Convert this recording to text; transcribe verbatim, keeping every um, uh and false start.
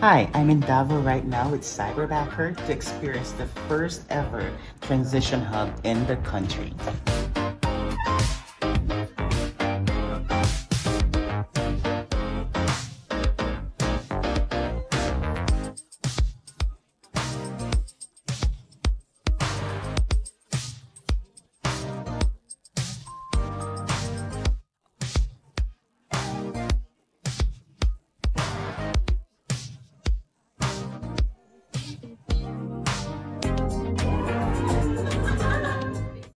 Hi, I'm in Davao right now with Cyberbacker to experience the first ever transition hub in the country.